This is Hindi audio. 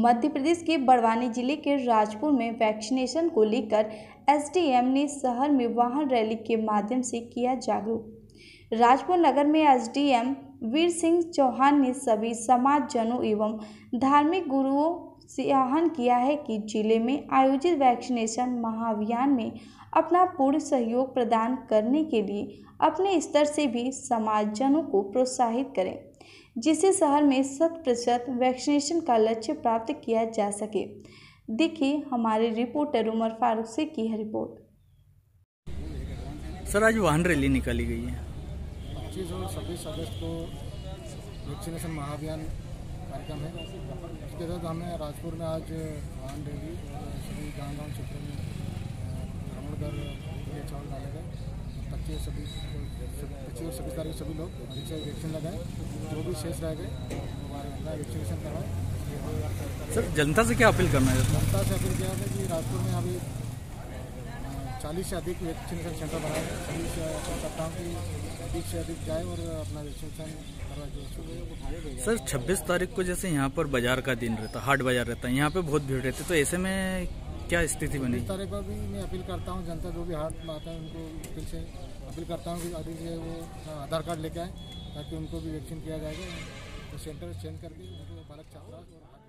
मध्य प्रदेश के बड़वानी जिले के राजपुर में वैक्सीनेशन को लेकर एसडीएम ने शहर में वाहन रैली के माध्यम से किया जागरूक। राजपुर नगर में एसडीएम वीर सिंह चौहान ने सभी समाजजनों एवं धार्मिक गुरुओं से आह्वान किया है कि जिले में आयोजित वैक्सीनेशन महाअभियान में अपना पूर्ण सहयोग प्रदान करने के लिए अपने स्तर से भी समाजजनों को प्रोत्साहित करें, जिससे शहर में 100% वैक्सीनेशन का लक्ष्य प्राप्त किया जा सके। देखिए हमारे रिपोर्टर उमर फारूक से की है रिपोर्ट। सर, आज वाहन रैली निकाली गई है। 25 और 26 अगस्त को वैक्सीनेशन महाअभियान कार्यक्रम है। इसके तहत हमें राजपुर में आज वाहन रैली और सभी गाँव क्षेत्रों में भ्रमण कर चावल डाले गए। 25 और 26 तारीख सभी लोग अधिक से वैक्सीन लगाए, जो भी शेष रह गए वैक्सीनेशन करवाएं। सर, जनता से क्या अपील करना है? जनता से अपील किया है कि राजपुर में अभी 40 से अधिक वैक्सीनेशन सेंटर बनाए गए। सभी सप्ताह की अधिक से अधिक जाए और अपना वैक्सीनेशन करवाए। सर, 26 तारीख को जैसे यहाँ पर बाजार का दिन रहता, हाट बाजार रहता है, यहाँ पे बहुत भीड़ रहती है, तो ऐसे में क्या स्थिति बनी? 26 तारीख को भी मैं अपील करता हूँ, जनता जो भी हाट में आता है उनको फिर से अपील करता हूँ कि अधिक से वो आधार कार्ड लेके आए ताकि उनको भी वैक्सीन किया जाएगा। तो सेंटर चेंज करके उनको बालक छात्रा